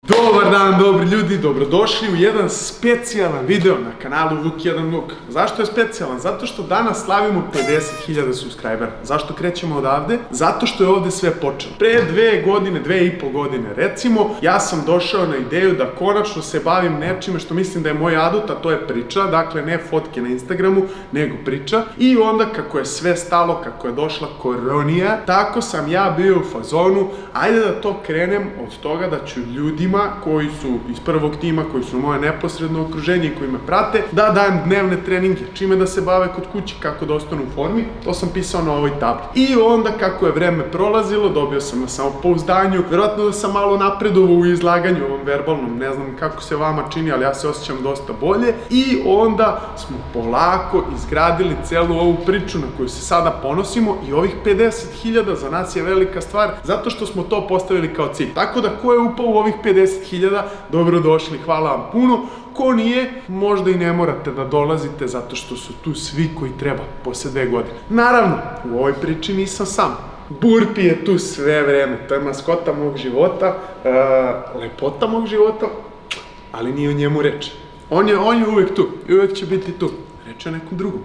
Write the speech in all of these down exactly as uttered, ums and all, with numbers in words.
Dobar dan, dobri ljudi, dobrodošli u jedan specijalan video na kanalu Vuk jedan Nuk. Zašto je specijalan? Zato što danas slavimo pedeset hiljada subscribera. Zašto krećemo odavde? Zato što je ovde sve počelo. Pre dve godine, dve i po godine recimo, ja sam došao na ideju da konačno se bavim nečime što mislim da je moj adut, a to je priča, dakle ne fotke na Instagramu, nego priča. I onda kako je sve stalo, kako je došla koronija, tako sam ja bio u fazonu, ajde da to krenem od toga da ću ljudima koji su iz prvog tima, koji su moje neposredno okruženje i koji me prate, da dajem dnevne treninge, čime da se bave kod kuće, kako da ostanu u formi. To sam pisao na ovoj tabli. I onda kako je vreme prolazilo, dobio sam na samopouzdanju, verovatno da sam malo napredovao u izlaganju ovom verbalnom, ne znam kako se vama čini, ali ja se osjećam dosta bolje. I onda smo polako izgradili celu ovu priču na koju se sada ponosimo i ovih pedeset hiljada za nas je velika stvar, zato što smo to postavili kao cilj. Tako da ko je upao u ovih pedeset hiljada, dobrodošli, hvala vam puno. Ko nije, možda i ne morate da dolazite zato što su tu svi koji treba posle dve godine. Naravno, u ovoj priči nisam sam. Burpi je tu sve vreme, to je maskota mog života, lepota mog života, ali nije o njemu reč. On je, on je uvek tu i uvek će biti tu. Reč je o nekom drugom.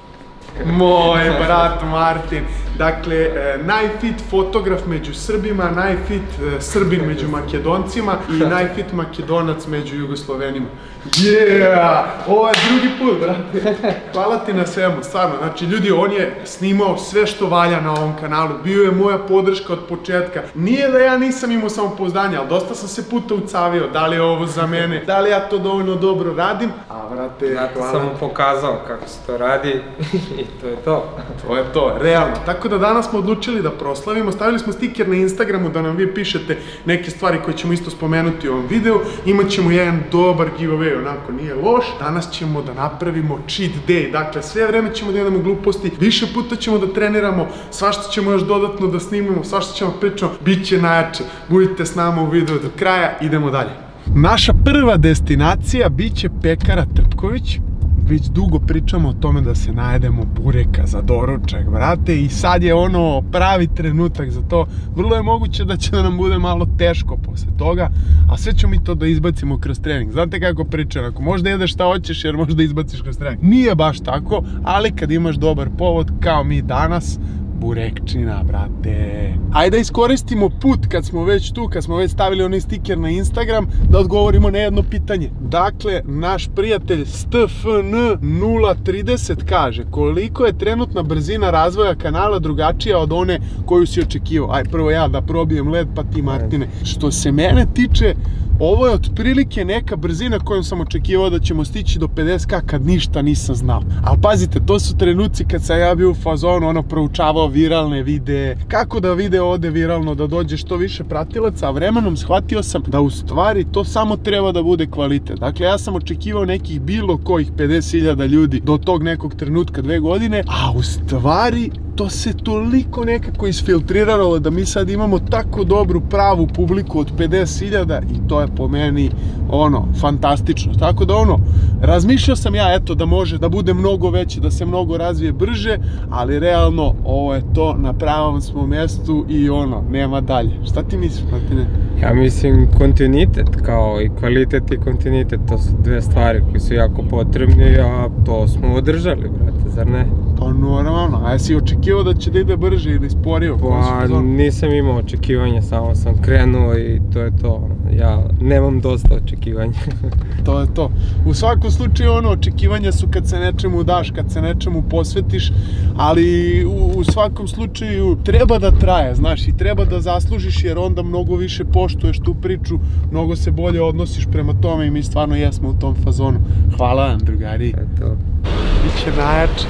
Moj brat Martin, dakle, najfit fotograf među Srbima, najfit Srbin među Makedoncima i najfit Makedonac među Jugoslovenima. Yeah! Ovo je drugi put, brate. Hvala ti na svemu, stvarno. Znači, ljudi, on je snimao sve što valja na ovom kanalu. Bio je moja podrška od početka. Nije da ja nisam imao samopouzdanje, ali dosta sam se puta ucavio. Da li je ovo za mene? Da li ja to dovoljno dobro radim? A, brate, hvala. Zato sam mu pokazao kako se to radi i to je to. To je to, realno. Tako da danas smo odlučili da proslavimo. Stavili smo stiker na Instagramu da nam vi pišete neke stvari koje ćemo isto spomenuti u ovom videu. Imaćemo jedan dobar giveaway, onako nije loš. Danas ćemo da napravimo cheat day. Dakle, sve vreme ćemo da jedemo gluposti, više puta ćemo da treniramo, svašta ćemo još dodatno da snimimo, svašta ćemo pričamo, bit će najjače. Budite s nama u videu do kraja, idemo dalje. Naša prva destinacija bit će pekara Trpković. Već dugo pričamo o tome da se najedemo bureka za doručak, brate, i sad je ono pravi trenutak za to. Vrlo je moguće da će da nam bude malo teško posle toga, a sve ćemo mi to da izbacimo kroz trening. Znate kako pričam, ako možda jedeš šta hoćeš jer možda izbaciš kroz trening. Nije baš tako, ali kad imaš dobar povod, kao mi danas, burekčina, brate. Ajde da iskoristimo put kad smo već tu, kad smo već stavili onaj stiker na Instagram, da odgovorimo na jedno pitanje. Dakle, naš prijatelj S T F N nula trideset kaže koliko je trenutna brzina razvoja kanala drugačija od one koju si očekivao. Aj, prvo ja da probijem led, pa ti, Martine. Što se mene tiče, ovo je otprilike neka brzina kojom sam očekivao da ćemo stići do pedeset ka kad ništa nisam znao. Ali pazite, to su trenuci kad sam ja bio u fazonu, ono, proučavao viralne videe, kako da video ode viralno, da dođe što više pratilaca, a vremenom shvatio sam da u stvari to samo treba da bude kvalitet. Dakle, ja sam očekivao nekih bilo kojih pedeset hiljada ljudi do tog nekog trenutka dve godine, a u stvari to se toliko nekako isfiltriralo da mi sad imamo tako dobru pravu publiku od pedeset hiljada i to je po meni ono, fantastično. Tako da ono, razmišljao sam ja eto da može da bude mnogo veće, da se mnogo razvije brže, ali realno ovo je to, na pravom smo mjestu i ono, nema dalje. Šta ti misliš, Martine? Ja mislim kontinuitet, kao i kvalitet i kontinuitet, to su dve stvari koje su jako potrebni, a to smo održali, brate, zar ne? Pa normalno, a jesi očekivao da će da ide brže ili sporio? Pa nisam imao očekivanja, samo sam krenuo i to je to. Ja nemam dosta očekivanja. To je to. U svakom slučaju ono, očekivanja su kad se nečemu daš, kad se nečemu posvetiš, ali u svakom slučaju treba da traje, znaš, i treba da zaslužiš jer onda mnogo više poštuješ tu priču, mnogo se bolje odnosiš prema tome i mi stvarno jesmo u tom fazonu. Hvala vam, drugari. Eto. Biće najjače.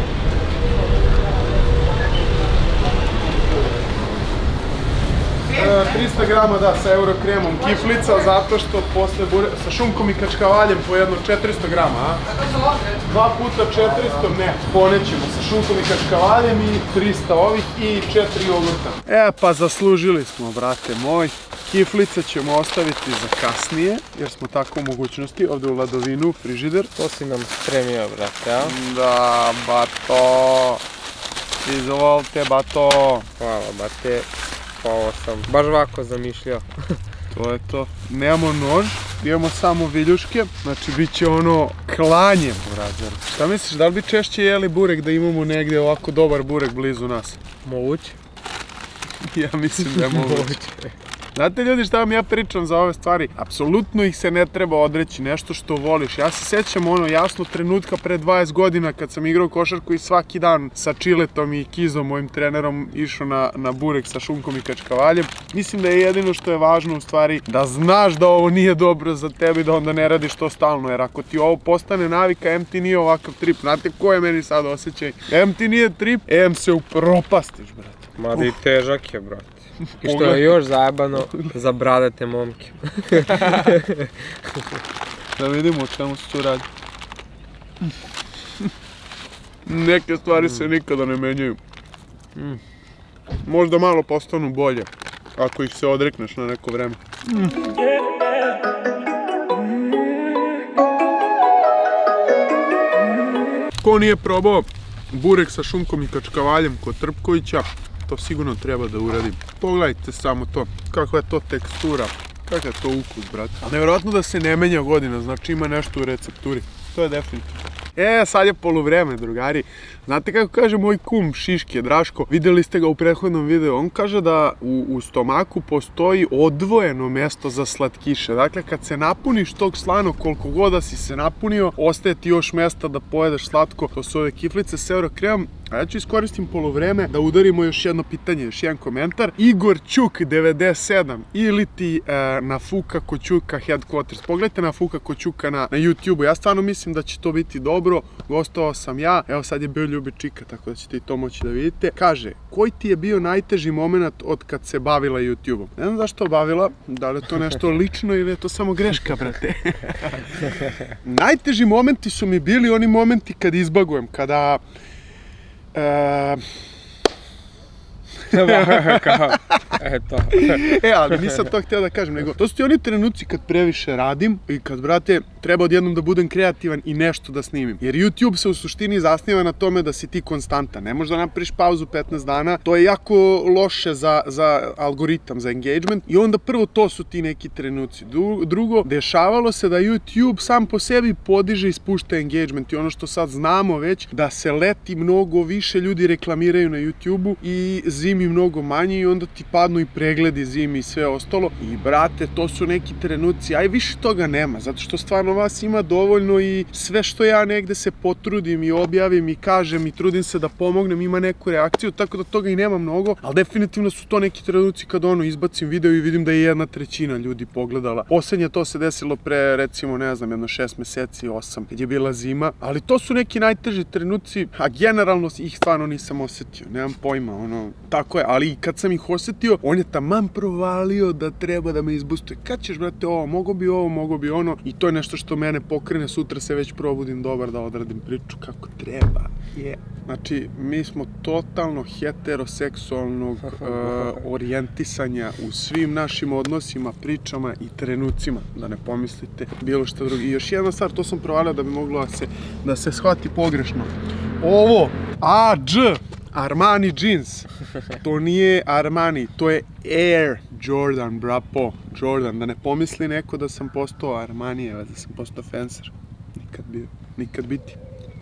trista grama, da, sa eurokremom kiflica, zato što posle bure, sa šunkom i kačkavaljem po jedno četiristo grama, a? Dva puta četiristo, ne, ponećemo sa šunkom i kačkavaljem i trista ovih i četiri jogurta. E, pa zaslužili smo, brate moj. Kiflice ćemo ostaviti za kasnije, jer smo tako u mogućnosti, ovde u ladovinu, frižider. To si nam spremio, brate, a? Da, bato. Izvolite, bato. Hvala, bate. Pa ovo sam baš ovako zamišljao. To je to. Nemamo nož, imamo samo viljuške, znači bit će ono klanje, burazer. Šta misliš, da li bi češće jeli burek da imamo negdje ovako dobar burek blizu nas? Moguće. Ja mislim da je moguće. Znate ljudi šta vam ja pričam za ove stvari? Apsolutno ih se ne treba odreći, nešto što voliš. Ja se sjećam ono jasno trenutka pre dvadeset godina kad sam igrao košarku i svaki dan sa Čiletom i Kizom, mojim trenerom, išao na, na burek sa šunkom i kačkavaljem. Mislim da je jedino što je važno u stvari da znaš da ovo nije dobro za tebe i da onda ne radiš to stalno. Jer ako ti ovo postane navika, em ti nije ovakav trip. Znate ko je meni sad osjećaj? Em ti nije trip, em se upropastiš, brate. Mada i težak je, brate. I što je još zajebano za bradate momke. Da vidimo o čemu se tu radi. Neke stvari se nikada ne menjaju. Možda malo postanu bolje, ako ih se odrekneš na neko vreme. Ko nije probao burek sa šunkom i kačkavaljem kod Trpkovića, to sigurno treba da uradim. Pogledajte samo to, kakva je to tekstura, kakav je to ukus, brate. Nevjerojatno da se ne menja godina, znači ima nešto u recepturi. To je definitivno. E, sad je poluvreme, drugari. Znate kako kaže moj kum Šiške, Draško, vidjeli ste ga u prethodnom videu, on kaže da u, u stomaku postoji odvojeno mjesto za slatkiše. Dakle, kad se napuniš tog slanog, koliko god da si se napunio, ostaje ti još mjesta da pojedeš slatko. To su ove kiflice s Eurokremom. A ja ću iskoristim poluvreme da udarimo još jedno pitanje, još jedan komentar. Igor Ćuk devedeset sedam ili ti e, na Fuka Koćuka Headquarters. Pogledajte na Fuka Koćuka na, na YouTube-u. Ja stvarno mislim da će to biti dobro. Gostovao sam ja. Evo sad je bio Ljubi Čika, tako da ćete i to moći da vidite. Kaže, koji ti je bio najteži moment od kad se bavila YouTube-om? Ne znam zašto bavila, da li je to nešto lično ili je to samo greška, brate. Najteži momenti su mi bili oni momenti kad izbagujem, kada... E... Kao, eto. E, ali nisam to htio da kažem, nego to su ti oni trenuci kad previše radim i kad, brate, treba odjednom da budem kreativan i nešto da snimim. Jer YouTube se u suštini zasniva na tome da si ti konstantan. Ne možeš da napraviš pauzu petnaest dana, to je jako loše za, za algoritam, za engagement. I onda prvo to su ti neki trenuci. Drugo, dešavalo se da YouTube sam po sebi podiže i spušta engagement. I ono što sad znamo već, da se leti mnogo više ljudi reklamiraju na YouTube-u i zimi mnogo manji i onda ti padnu i pregledi zimi i sve ostalo. I brate, to su neki trenuci, aj više toga nema, zato što stvarno vas ima dovoljno i sve što ja negde se potrudim i objavim i kažem i trudim se da pomognem ima neku reakciju, tako da toga i nema mnogo, ali definitivno su to neki trenuci kad ono izbacim video i vidim da je jedna trećina ljudi pogledala. Poslednje to se desilo pre recimo ne znam jedno šest meseci, osam, kad je bila zima, ali to su neki najteži trenuci, a generalno ih stvarno nisam osetio, nemam pojma, ono, tako je, ali kad sam ih osetio, on je taman provalio da treba da me izbustuje. Kad ćeš, brate, ovo, mogo bi ovo, mogo bi ono, i to je nešto što mene pokrene, sutra se već probudim dobar da odradim priču kako treba. Je. Znači, mi smo totalno heteroseksualnog uh, orijentisanja u svim našim odnosima, pričama i trenucima, da ne pomislite bilo što drugo. I još jedna stvar, to sam provalio da bi moglo da se, da se shvati pogrešno. Ovo, A Dž, Armani jeans, to nije Armani, to je Air Jordan, brapo, Jordan, da ne pomisli neko da sam postao Armanijevac, da sam postao Fencer, nikad bio, nikad biti.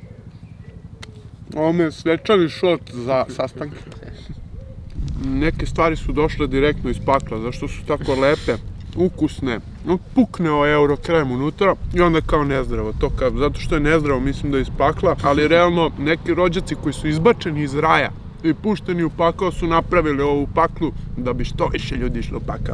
Ovo mi je svečani šot za sastanke. Neke stvari su došle direktno iz pakla, zašto su tako lepe, ukusne, pukne o Eurokrem unutra i onda kao nezdravo, to kao, zato što je nezdravo mislim da je iz pakla, ali realno neki rođaci koji su izbačeni iz raja i pušteni u pakao su napravili ovu paklu da bi što više ljudi išlo u pakao.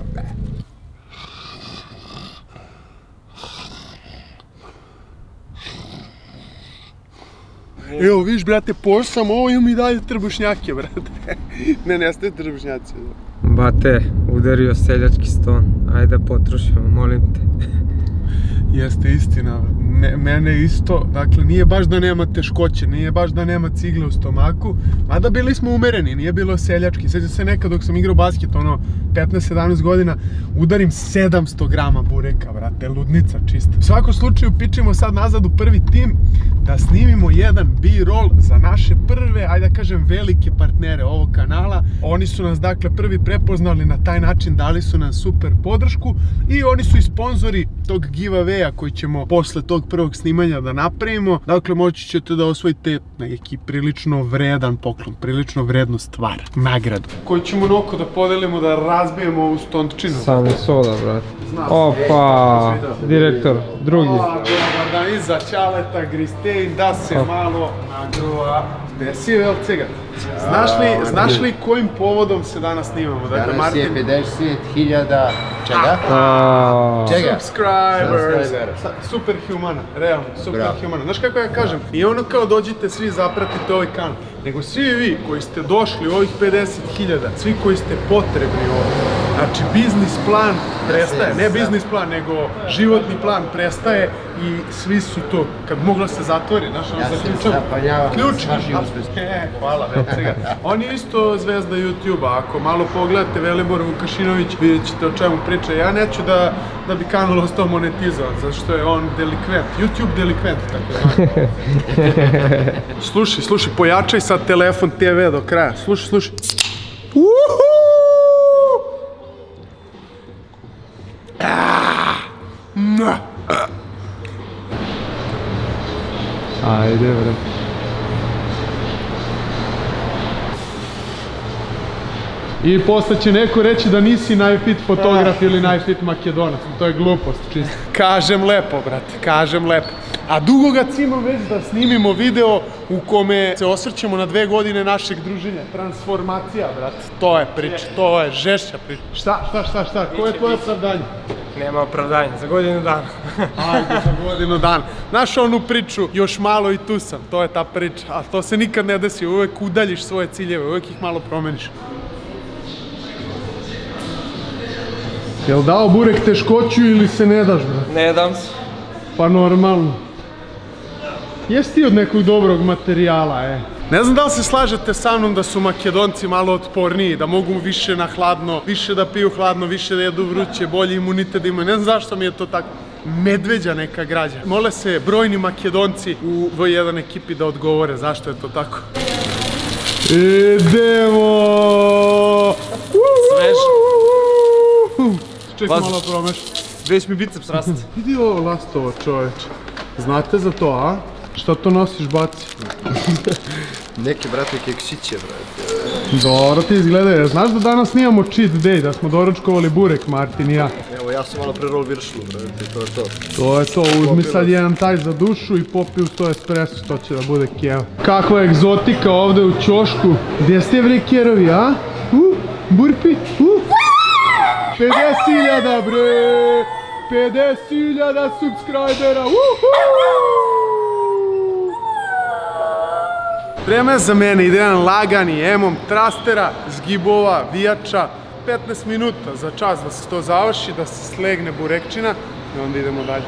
Evo, viš, brate, pošao sam ovo i mi dalje trbušnjake, brate. Ne, nestaje trbušnjaci. Bate, udario seljački ston. Ajde, potrošimo, molim te. Jeste istina. mene isto, dakle nije baš da nema teškoće, nije baš da nema cigle u stomaku, mada bili smo umereni, nije bilo seljački. Sjećam se nekad dok sam igrao basket, ono, petnaest sedamnaest godina, udarim sedamsto grama bureka, brate, ludnica čista. U svakom slučaju pičimo sad nazad u prvi tim da snimimo jedan B-roll za naše prve, ajde da kažem, velike partnere ovog kanala. Oni su nas, dakle, prvi prepoznali na taj način, dali su nam super podršku i oni su i sponzori tog giveaway-a koji ćemo posle tog prvog snimanja da napravimo. Dakle, moći ćete da osvojite neki prilično vredan poklon, prilično vrednu stvar, nagradu, koju ćemo noko da podelimo, da razbijemo ovu stontčinu. Sami soda, brate. Opa, direktor, drugi. Da iza Ćaleta, Gristein, da se malo nagruva. Gde si, Velcega? Znaš li kojim povodom se danas snimamo? Danas je pedeset hiljada čega? Čega? Subscribers. Superhumana, realno, superhumana. Znaš kako ja kažem? I ono kao dođite svi zapratite ovaj kanal, nego svi vi koji ste došli u ovih pedeset hiljada, svi koji ste potrebni ovdje. Znači, biznis plan prestaje, ne biznis plan, nego životni plan prestaje i svi su to, kad mogla se zatvori, znaš, ono zaključamo, ključ, hvala, Velcega. On je isto zvezda YouTube-a, ako malo pogledate Velibor Vukašinović, vidjet ćete o čemu priča. Ja neću da bi kanal ostao monetizovan, zato što je on delikvent, YouTube delikvent, tako da. Slušaj, slušaj, pojačaj sad telefon te ve do kraja, slušaj, slušaj. Ajde, bre. I posle će neko reći da nisi najfit fotograf ili najfit makedonac. To je glupost, čisto. Kažem lepo, brate, kažem lepo. A dugo ga cimam već da snimimo video u kome se osvrćemo na dve godine našeg druženja. Transformacija, brate. To je priča, to je žešća priča. Šta, šta, šta, šta? Koje je tvoje opravdanje? Nema opravdanja, za godinu dana. Ajde, za godinu dana. Znaš onu priču, još malo i tu sam, to je ta priča. A to se nikad ne desi, uvek udaljiš svoje ciljeve, uvek ih malo promeniš. Jel dao burek teškoću ili se ne daš, brate? Ne dam se. Pa normalno. Jesi ti od nekog dobrog materijala, e? Ne znam da li se slažete sa mnom da su Makedonci malo otporniji, da mogu više na hladno, više da piju hladno, više da jedu vruće, bolji imunitet da imaju. Ne znam zašto mi je to tako. Medveđa neka građa. Mole se brojni Makedonci u V jedan ekipi da odgovore zašto je to tako. Idemo! Svež. Čekaj malo promeš. Već mi biceps raste. Vidi ovo lastovo, čoveče. Znate za to, a? Šta to nosiš, baci? Neke, brate, keksiće, brate. Dobro ti izgledaju. Znaš da danas snimamo cheat day, da smo doručkovali burek, Martin i ja? Evo, ja sam malo prerol viršlu, brate, to je to. To je to, uzmi sad jedan taj za dušu i popi uz to espresso, to će da bude kjeva. Kakva egzotika ovde u ćošku. Gdje ste vre kjerovi, a? U, burpi, u. pedeset hiljada, bre! pedeset hiljada subscribera, uhu! Vreme je za mene, ide jedan lagani emom trastera, zgibova, vijača, petnaest minuta za čas da se to završi, da se slegne burekčina i onda idemo dalje.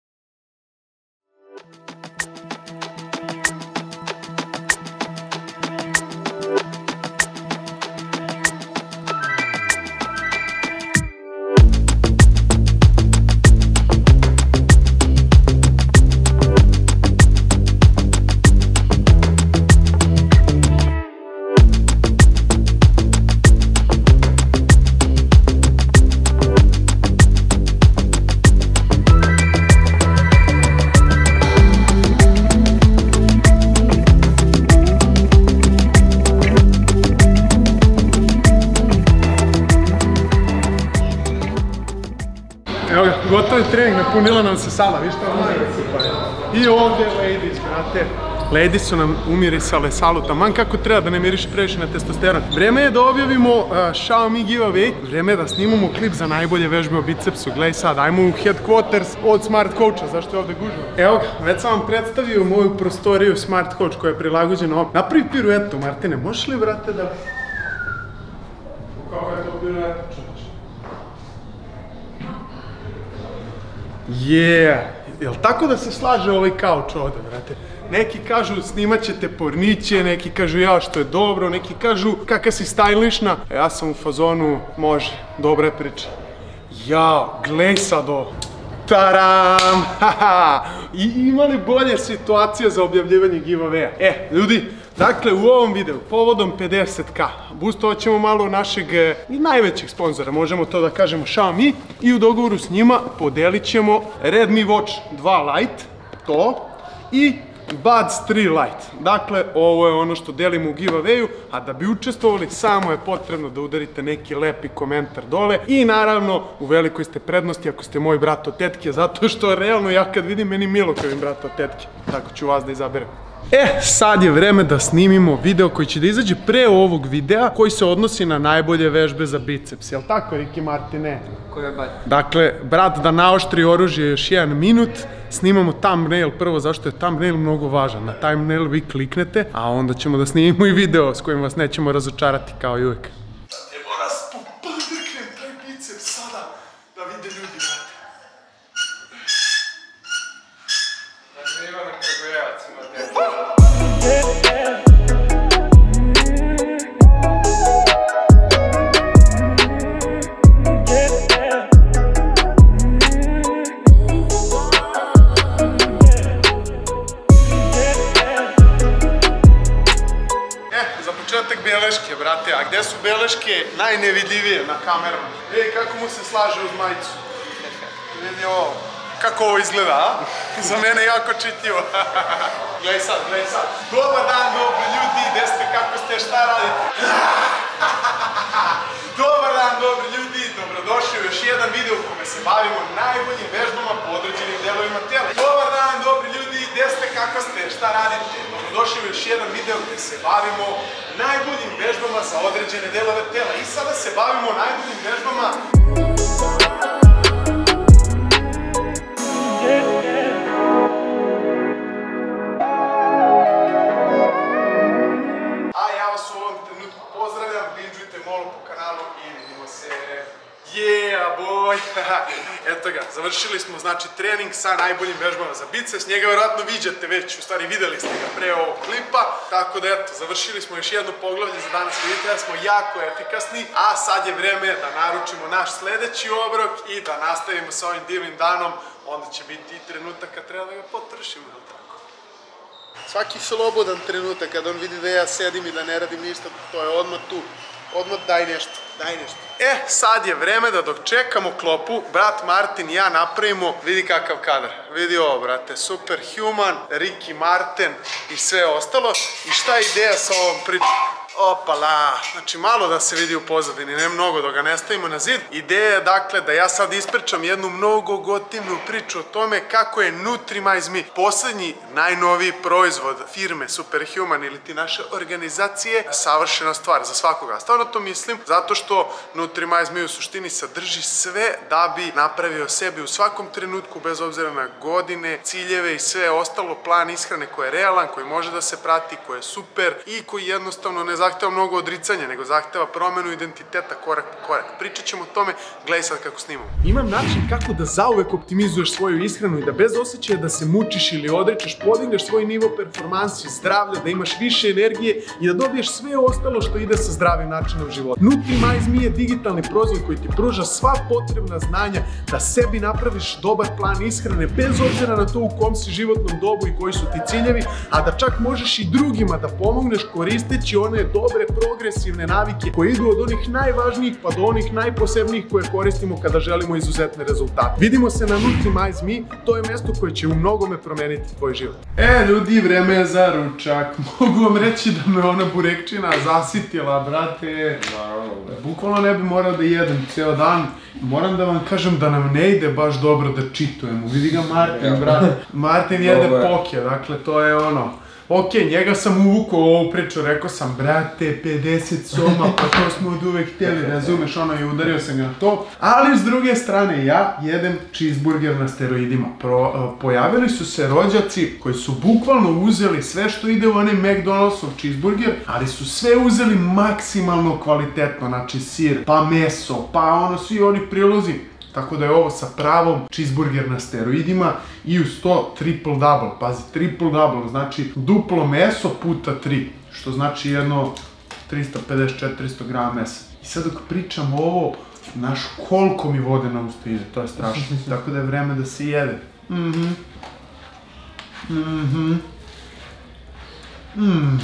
Evo ga, gotov je trening, napunila nam se sala, viš što je i ovdje ladies, brate. Ladies su nam umirisale salu taman kako treba, da ne miriše previše na testosteron. Vreme je da objavimo Xiaomi giveaway, vreme je da snimamo klip za najbolje vežbe o bicepsu. Gledaj sad, ajmo u headquarters od Smart Coacha, zašto je ovdje gužva? Evo ga, već sam vam predstavio moju prostoriju Smart Coach koja je prilagođena ovdje. Napravi piruetu, Martine, možeš li, brate, da... Kako je to pirueta, čoveče? Yeah! Jel tako da se slaže ovaj kauč ovde, brate? Neki kažu snimat ćete porniće, neki kažu ja što je dobro, neki kažu kaka si stajlišna. Ja sam u fazonu, može, dobra je priča. Jao, glej sad ovo. Taram! Haha! I imali bolje situacije za objavljivanje giveawaya. E, ljudi, dakle u ovom videu, povodom pedeset ka, boostovat ćemo malo našeg i najvećeg sponzora, možemo to da kažemo Xiaomi, i u dogovoru s njima podelit ćemo Redmi Watch dva Lite, to, i Buds tri Lite. Dakle, ovo je ono što delimo u giveawayu, a da bi učestvovali samo je potrebno da udarite neki lepi komentar dole i naravno u velikoj ste prednosti ako ste moj brat od tetke, zato što realno ja kad vidim meni milo kad vidim brat od tetke, tako ću vas da izaberem. E, sad je vreme da snimimo video koji će da izađe pre ovog videa koji se odnosi na najbolje vežbe za biceps, jel tako Ricky Martine? Dakle, brat da naoštri oružje još jedan minut, snimamo thumbnail prvo, zašto je thumbnail mnogo važan. Na thumbnail vi kliknete, a onda ćemo da snimimo i video s kojim vas nećemo razočarati kao i uvijek. Evo raz, podrknem taj biceps sada, da vide ljudi, brate. Dakle, Ivana Kragujevac ima dete. Beleške, brate, a gde su beleške najnevidljivije na kamerama? Vidi kako mu se slaže uz majicu. Vidi ovo, kako ovo izgleda, a? Za mene jako čitljivo. Gledaj sad, gledaj sad. Dobar dan, dobri ljudi, gde ste, kako ste, šta radite? Dobar dan, dobri ljudi, dobrodošli u još jedan video u kome se bavimo najboljim vežbama po određenim delovima tela. Dobar dan, dobri ljudi, gde ste, kako ste, šta radite? Dobrodošli u još jedan video gde se bavimo najboljim vežbama za određene delove tela. I sada se bavimo najboljim vežbama a ja vas u ovom trenutku pozdravljam, binđujte malo po kanalu i vidimo se. Yeah, boy! Eto ga, završili smo znači trening sa najboljim vežbama za biceps. Njega vjerojatno viđate već, u stvari videli ste ga pre ovog klipa. Tako da eto, završili smo još jedno poglavlje za danas. Vidite da smo jako efikasni, a sad je vreme da naručimo naš sledeći obrok i da nastavimo sa ovim divnim danom. Onda će biti i trenutak kad treba da ga potrošimo, jel tako? Svaki slobodan trenutak kad on vidi da ja sedim i da ne radim ništa, to je odmah tu. Odmah daj nešto, daj nešto. E, sad je vreme da dok čekamo klopu, brat Martin i ja napravimo, vidi kakav kadar. Vidi ovo, brate, Superhuman, Ricky Martin i sve ostalo. I šta je ideja sa ovom pričom? Opala, znači malo da se vidi u pozadini, ne mnogo, da ga ne stavimo na zid. Ideja je dakle da ja sad ispričam jednu mnogo gotivnu priču o tome kako je Nutri-Mize Me, poslednji najnoviji proizvod firme Superhuman ili ti naše organizacije, savršena stvar za svakoga. Stvarno to mislim, zato što Nutri-Mize Me u suštini sadrži sve da bi napravio sebi u svakom trenutku, bez obzira na godine, ciljeve i sve ostalo, plan ishrane koji je realan, koji može da se prati, koji je super i koji jednostavno ne zahteva mnogo odricanja, nego zahteva promenu identiteta korak po korak. Pričat ćemo o tome, gledaj sad kako snimamo. Imam način kako da zauvek optimizuješ svoju ishranu i da bez osjećaja da se mučiš ili odričeš, podigneš svoj nivo performansi, zdravlja, da imaš više energije i da dobiješ sve ostalo što ide sa zdravim načinom života. Nutri-Mize Me je digitalni proizvod koji ti pruža sva potrebna znanja da sebi napraviš dobar plan ishrane, bez obzira na to u kom si životnom dobu i koji su ti ciljevi, a da čak možeš i drugima da pomogneš koristeći one dobre progresivne navike koje idu od onih najvažnijih pa do onih najposebnijih koje koristimo kada želimo izuzetne rezultate. Vidimo se na Nutri-Mize Me, to je mesto koje će u mnogome promeniti tvoj život. E, ljudi, vreme je za ručak. Mogu vam reći da me ona burekčina zasitila, brate. Bukvalno ne bi morao da jedem ceo dan. Moram da vam kažem da nam ne ide baš dobro da čitujemo. Vidi ga Martin, brate. Martin jede poke, dakle to je ono. Ok, njega sam uvukao u ovu priču, rekao sam, brate, pedeset soma, pa to smo od uvek htjeli, razumeš, ono, i udario sam ga na to. Ali s druge strane, ja jedem cheeseburger na steroidima. Pojavili su se rođaci koji su bukvalno uzeli sve što ide u onaj McDonald'sov cheeseburger, ali su sve uzeli maksimalno kvalitetno, znači sir, pa meso, pa ono, svi oni prilozi. Tako da je ovo sa pravom cheeseburger na steroidima i uz to triple double. Pazi, triple double znači duplo meso puta tri, što znači jedno trista pedeset do četiristo grama mesa. I sad dok pričam ovo, znaš koliko mi vode na usta ide, to je strašno. Tako da je vreme da se jede. Mhm. Mhm. Mhm.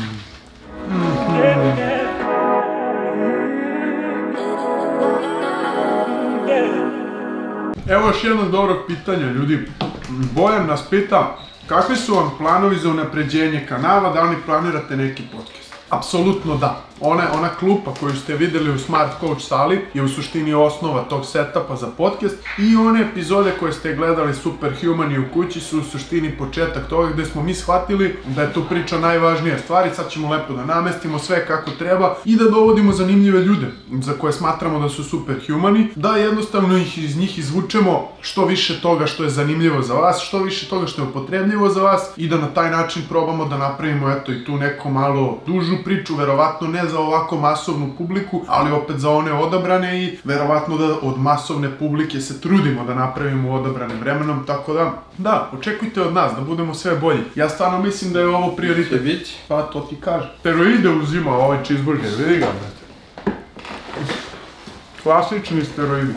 Evo još jednog dobrog pitanja, ljudi. Bojan nas pita kakvi su vam planovi za unapređenje kanala, da li planirate neki podcast? Apsolutno da. Ona, ona klupa koju ste videli u Smart Coach sali je u suštini osnova tog setupa za podcast i one epizode koje ste gledali Superhumani u kući su u suštini početak toga gde smo mi shvatili da je tu priča najvažnija stvar i sad ćemo lepo da namestimo sve kako treba i da dovodimo zanimljive ljude za koje smatramo da su superhumani, da jednostavno ih iz njih izvučemo što više toga što je zanimljivo za vas, što više toga što je upotrebljivo za vas i da na taj način probamo da napravimo eto i tu neko malo dužu priču, verovatno ne za ovako masovnu publiku, ali opet za one odabrane i verovatno da od masovne publike se trudimo da napravimo odabranim vremenom, tako da, da, očekujte od nas da budemo sve bolji. Ja stvarno mislim da je ovo prioritet. Vić? Pa to ti kažem. Steroide uzima ovaj cheeseburger, vidi ga, brate. Klasični steroidi.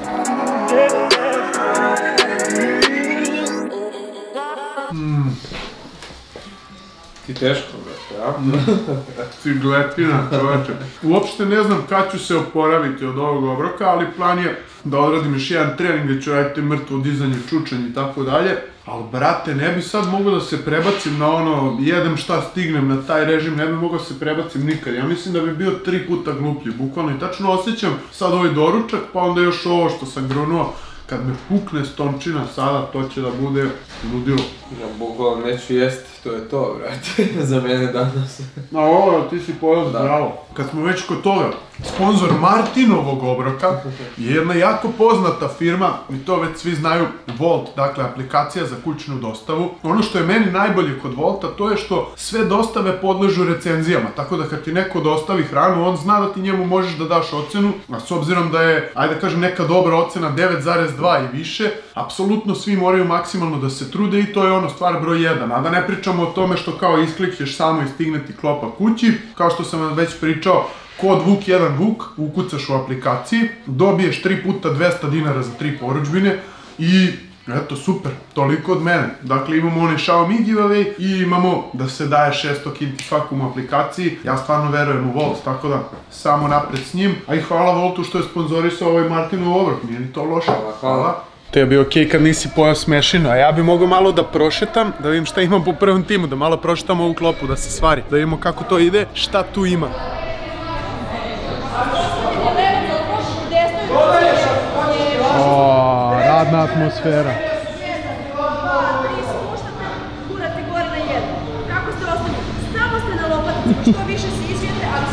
Mmm. Ti teško, brate, ja? Cigletina, čoveče. Uopšte ne znam kad ću se oporaviti od ovog obroka, ali plan je da odradim još jedan trening gdje ću raditi mrtvo dizanje, čučanje i tako dalje. Ali, brate, ne bi sad mogao da se prebacim na ono, jedem šta stignem na taj režim, ne bi mogao da se prebacim nikad. Ja mislim da bi bio tri puta gluplji, bukvalno. I tačno osjećam sad ovaj doručak, pa onda još ovo što sam grunuo. Kad me pukne stončina sada, to će da bude ludilo. Ja bukvalno neću jesti, to je to, brate, za mene danas. A ovo, ti si pojel zdravo. Kad smo već kod toga, sponsor Martinovog obroka je jedna jako poznata firma, i to već svi znaju, Volt, dakle aplikacija za kućnu dostavu. Ono što je meni najbolje kod Volta, to je što sve dostave podležu recenzijama, tako da kad ti neko dostavi hranu, on zna da ti njemu možeš da daš ocenu, a s obzirom da je, ajde da kažem, neka dobra ocena devet zarez dva i više, apsolutno svi moraju maksimalno da se trude i to je ono stvar broj jedan, a da ne pričamo o tome što kao isklikćeš samo i stigne ti klopa kući, kao što sam vam već pričao, kod Vuk jedan Vuk, ukucaš u aplikaciji, dobiješ tri puta dvesta dinara za tri poručbine i eto, super, toliko od mene. Dakle, imamo onaj Xiaomi giveaway i imamo da se daje šesto kinti svakom u aplikaciji. Ja stvarno verujem u Volt, tako da samo napred s njim. A i hvala Voltu što je sponzorisao ovaj Martinov obrok, nije ni to loše. Hvala. To je bio okej kad nisi pojao smešinu, a ja bi mogao malo da prošetam, da vidim šta imam po prvom timu, da malo prošetam ovu klopu, da se stvari, da vidimo kako to ide, šta tu ima. O, radna atmosfera. Kurate gore na jedno. Kako ste ostali? Samo ste na lopaticima, što više se izvijete, ali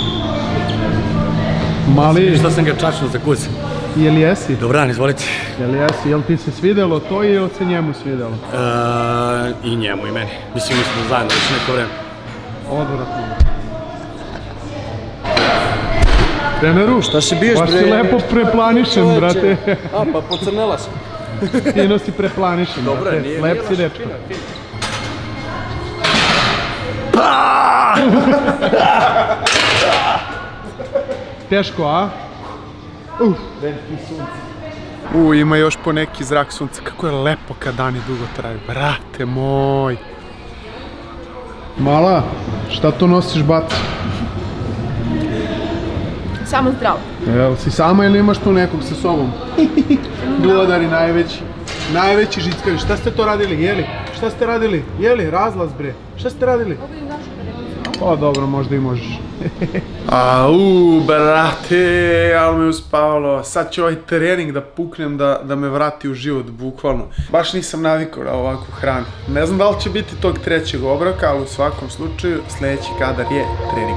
se... Mali... Što sam ga čačnuo za kuc. Jel jesi? Dobar dan, izvolite. Jel jesi? Jel ti se svidelo to ili se njemu svidelo? I njemu i meni. Mislim, mi smo zajedno već neko vreme. Odvratno. Treneru, šta si biješ, bre? Baš si lepo preplanišen, brate. A, pa pocrnela sam. Fino si preplanišen, brate. Dobre, nije lep si dečko. Teško, a? Uf. Veliki sunce. U, ima još po neki zrak sunca. Kako je lepo kad dani dugo traju. Brate moj. Mala, šta to nosiš, baci? Samo zdravo. Evo, si sama ili imaš tu nekog sa sobom? Glodari najveći. Najveći žickari. Šta ste to radili? Jeli? Šta ste radili? Jeli? Razlaz, bre. Šta ste radili? Pa dobro, možda i možeš. Au, brate, ali me uspavalo. Sad ću ovaj trening da puknem da me vrati u život, bukvalno. Baš nisam navikao na ovakvu hranu. Ne znam da li će biti tog trećeg obroka, ali u svakom slučaju sljedeći kadar je trening.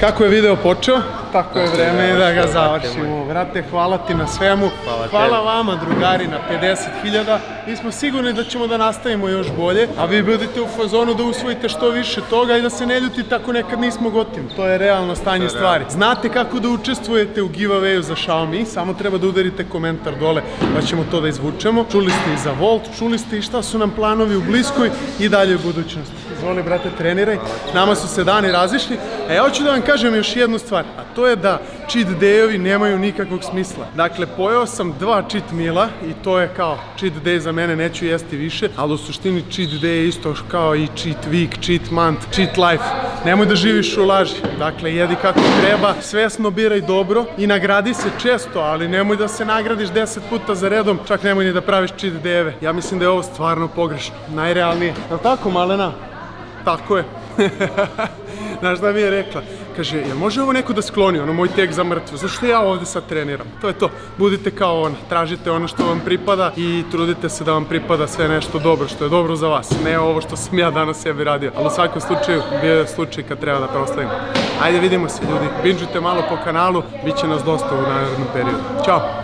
Kako je video počeo, tako je vreme i da ga završimo. Brate, hvala ti na svemu. Hvala vama, drugari, na pedeset hiljada. Mi smo sigurni da ćemo da nastavimo još bolje, a vi budete u fazonu da usvojite što više toga i da se ne ljutite ako nekad nismo gotovi. To je realno stanje stvari. Znate kako da učestvujete u giveawayu za Xiaomi, samo treba da udarite komentar dole pa ćemo to da izvučemo. Čuli ste i za Volt, čuli ste i šta su nam planovi u bliskoj i dalje u budućnosti. Izvoli, brate, treniraj. Nama su se dani razišli. E, hoću da vam kažem još jednu stvar, a to je da cheat day-ovi nemaju nikakvog smisla. Dakle, pojeo sam dva cheat meala i to je kao cheat day za mene, neću jesti više, ali u suštini cheat day je isto kao i cheat week, cheat month, cheat life. Nemoj da živiš u laži. Dakle, jedi kako treba, svesno biraj dobro i nagradi se često, ali nemoj da se nagradiš deset puta za redom, čak nemoj ni da praviš cheat day-eve. Ja mislim da je ovo stvarno pogrešno, najrealnije. Je li tako, malena? Tako je. Znaš šta mi je rekla? Kaže, jel može ovo neko da skloni, ono moj tek za mrtvo? Zašto ja ovdje sad treniram? To je to. Budite kao ona. Tražite ono što vam pripada i trudite se da vam pripada sve nešto dobro, što je dobro za vas. Ne ovo što sam ja danas sebi radio. Ali u svakom slučaju, bio je slučaj kad treba da proslavim. Ajde, vidimo se, ljudi. Binžujte malo po kanalu, bit će nas dosta u narednom periodu. Ćao!